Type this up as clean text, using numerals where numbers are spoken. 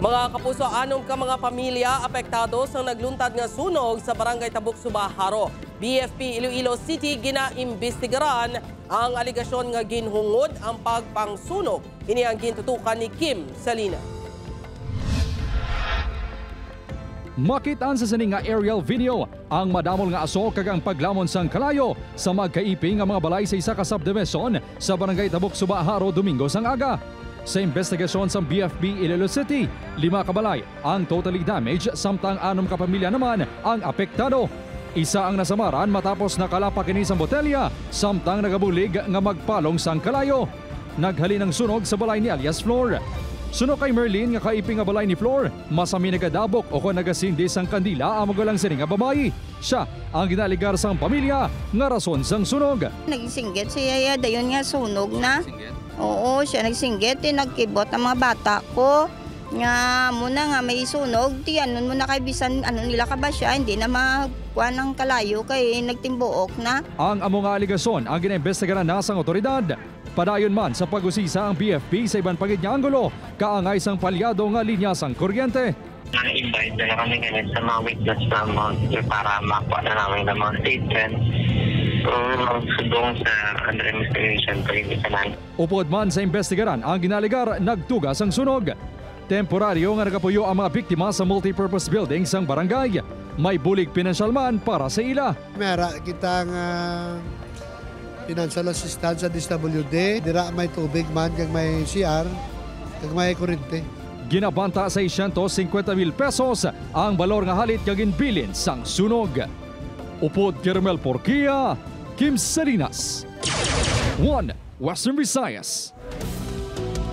Mga kapuso, anom ka mga pamilya apektado sa nagluntad nga sunog sa Barangay Tabuk, Subaharo. BFP Iloilo City ginaimbestigaran ang aligasyon nga ginhungod ang pagpangsunog. Ini ang gintutukan ni Kim Salina. Makitaan sa sining nga aerial video ang madamol nga aso kag ang paglamon sang kalayo sa magkaiping nga mga balay sa isa ka subdivision sa Barangay Tabuk, Subaharo Domingo sang aga. Sa investigasyon sa BFP Iloilo City, 5 kabalay ang totally damaged samtang 6 kapamilya naman ang apektado. Isa ang nasamaran matapos nakalapak kini sa botelya samtang nagabulig nga magpalong sang kalayo. Naghali ng sunog sa balay ni alias Flor. Sunog kay Merlin nga kaiping nga balay ni Flor, masami nagadabok o kung nagasindi sang kandila ang magulang sini nga babae. Siya ang ginaligar sang pamilya nga rason sang sunog. Nagsinggit siya dayon nga sunog na. Oo, siya nagsinggit, nagkibot ang mga bata ko. Nga muna nga may sunog, tiyanon mo na kay bisan ano nila ka ba siya, hindi na makuha ng kalayo kay nagtimbuok na. Ang amo nga aligasyon ang ginaimbestigaran na sang otoridad. Padayon man sa pag-usisa ang BFP sa ibang pagid nga anggulo, kaangay sang palyado nga linya sang kuryente. Na-invite na kami ngayon sa mga witness naman para makuha na namin ng mga statement. So, magsudong sa under investigation pag-ibisanan. Upod man sa investigaran ang ginaligar, nagtugas ang sunog. Temporaryo nga nagapuyo ang mga biktima sa multipurpose building sang barangay. May bulig pinansyal man para sa ila. Mera kitang financial assistance sa DSWD. Dira may tubig man, kag may CR, kag may kurente. Ginabanta sa 650,000 pesos ang balor nga halit kag inbilin sang sunog. Upod Kermel Porquia, Kim Salinas, 1 Western Visayas.